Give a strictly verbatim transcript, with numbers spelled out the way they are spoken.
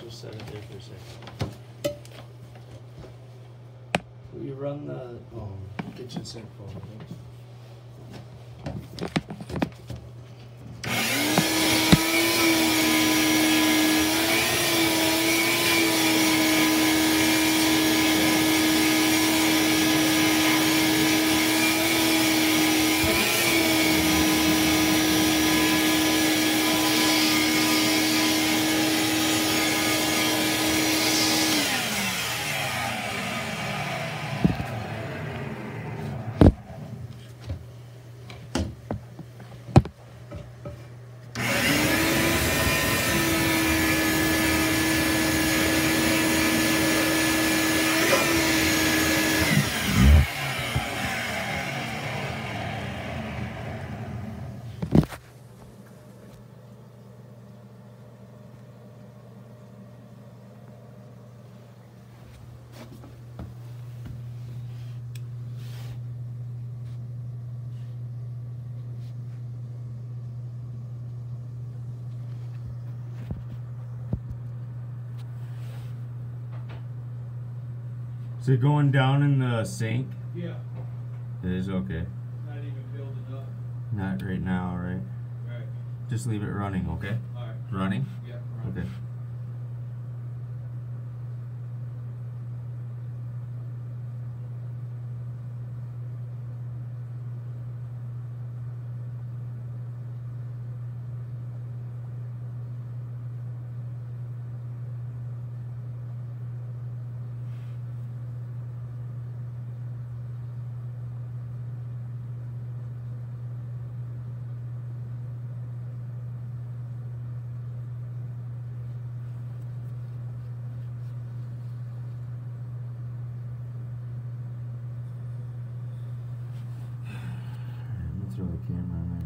just set it there for a second. Will you run the um, kitchen sink for me, please? Is it going down in the sink? Yeah. It is, okay. Not even building up. Not right now, right? Right. Just leave it running, okay? Alright. Running? Yeah, running. Okay. Throw the camera on